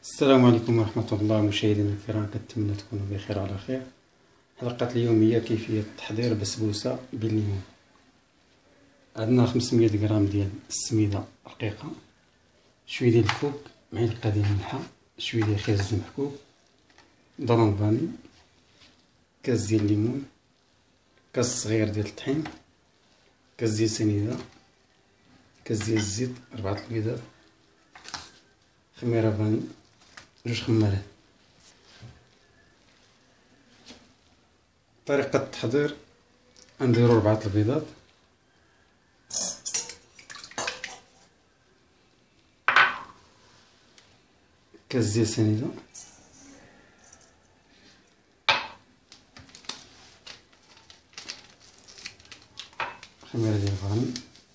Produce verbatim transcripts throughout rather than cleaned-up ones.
السلام عليكم ورحمة الله مشاهدينا الكرام، كنتمنى تكونوا بخير وعلى خير. حلقة اليوم هي كيفية تحضير بسبوسة بالليمون. عندنا خمسمية غرام ديال السميدة رقيقة، شوية ديال الكوك، معلقة ديال الملحة، شوية ديال خرز محكوك، ضرون فاني، كاس ديال الليمون، كاس صغير ديال الطحين، كاس ديال سنيدة، كاس ديال الزيت، أربعة البيضات، خميرة فاني، جوج خمارات. طريقة التحضير: نديرو ربعة البيضات، كاس ديال سنيدة، خميرة ديال الفاني،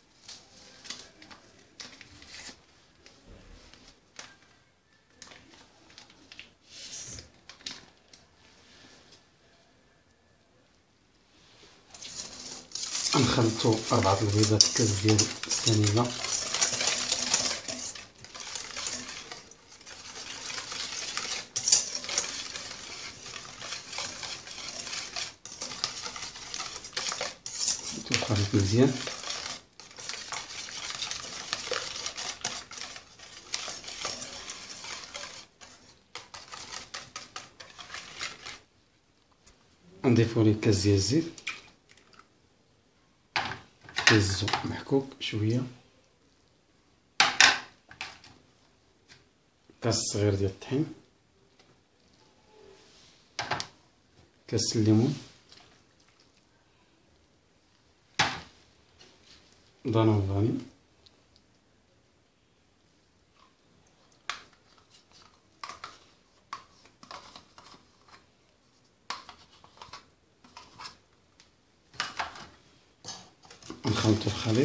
نخلطو أربعة البيضات، كاس ديال السنيدة، الخليط مزيان. نضيفو ليه كاس ديال الزيت، كاس محكوك شويه، كاس صغير ديال الطحين، كاس الليمون، ضرون فاني، نخلطو الخليط.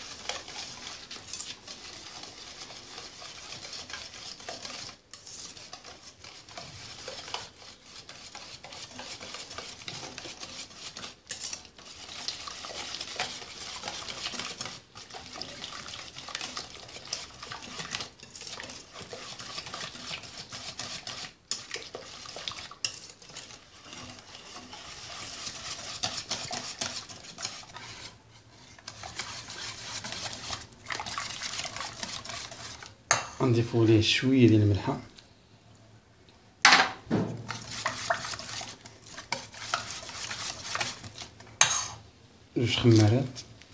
نضيفو ليه شويه ديال الملحه، جوج خمارات،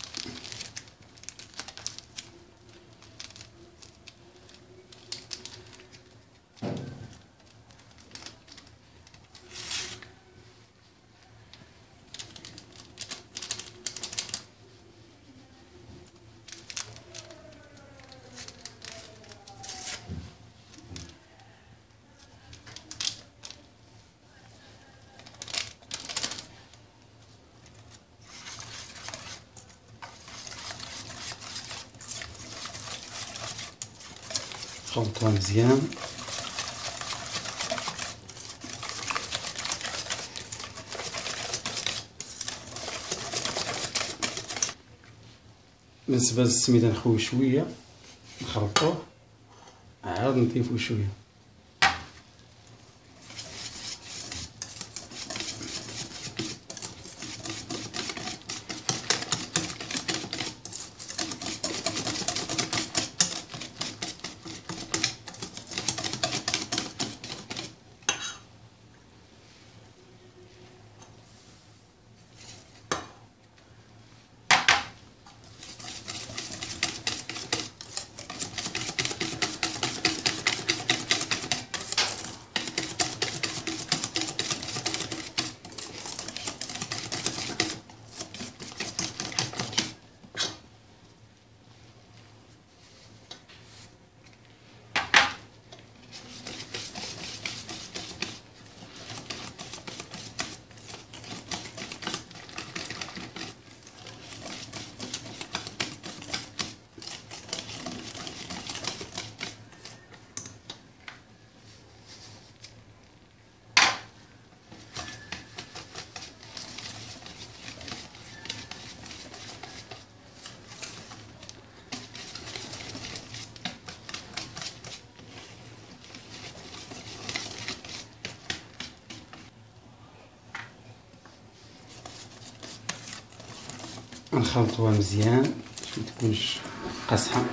خلطوها مزيان. بالنسبه للسميده نخوي شويه، نخلطوه، عاد نضيفو شويه. غنخلطوها مزيان باش متكونش قاصحه.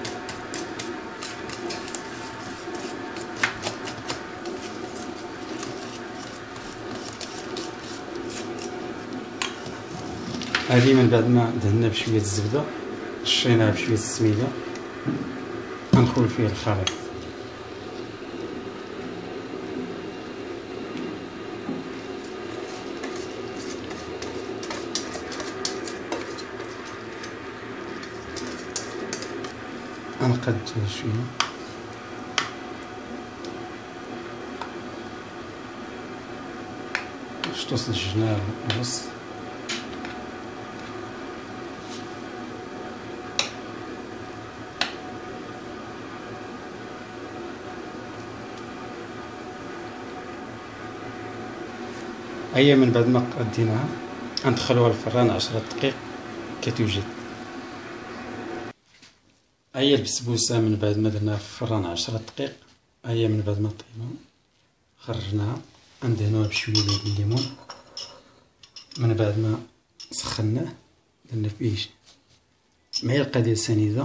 هذه من بعد ما دهنا بشويه الزبده رشيناها بشويه السميده غنخول فيه الخليط. غنقادوه شويه باش توصل الجناب ونص. هيا من بعد ما قديناها غندخلوها للفران عشرة دقائق كتوجد. هيا البسبوسه من بعد ما درناها في الفران عشرة دقائق، هيا من بعد ما طيبنا خرجناها غندهنوها بشويه ديال الليمون. من بعد ما سخناه درنا فيه معلقه ديال سنيده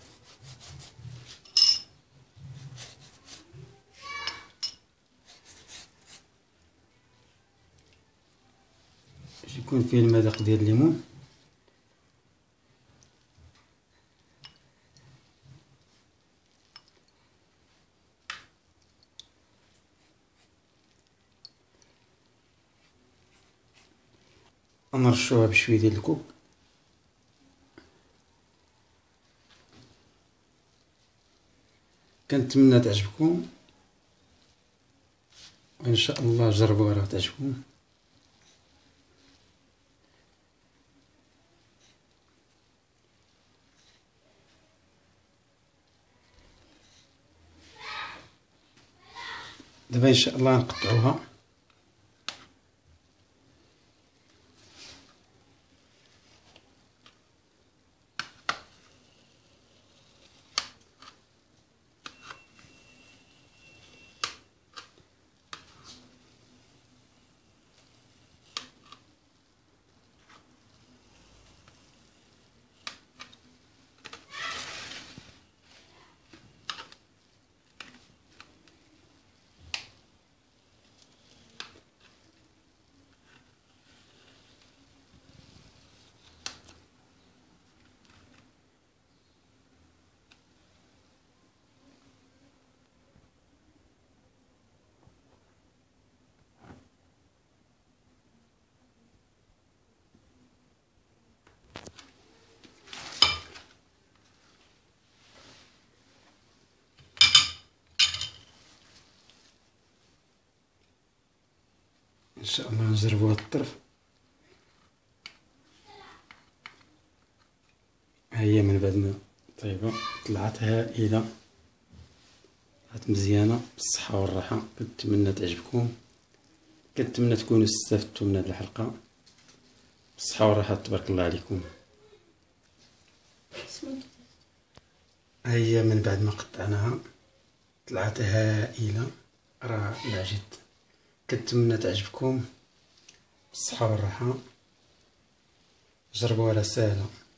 باش يكون فيه المذاق ديال الليمون. نرشوها بشويه ديال الكوك. كنتمنى تعجبكم وان شاء الله جربوها راه تعجبكم. دابا ان شاء الله نقطعوها. ان شاء الله نجربوا هذا الطرف. هي من بعد ما طيبه طلعت هائله، طلعت مزيانه بالصحه والراحه. كنتمنى تعجبكم، كنتمنى تكونوا استفدتوا من هذه الحلقه. بالصحه والراحه، تبارك الله عليكم. هي من بعد ما قطعناها طلعت هائله رائعه جدا. كنتمنى تعجبكم بالصحه والراحه. جربوها راه ساهله.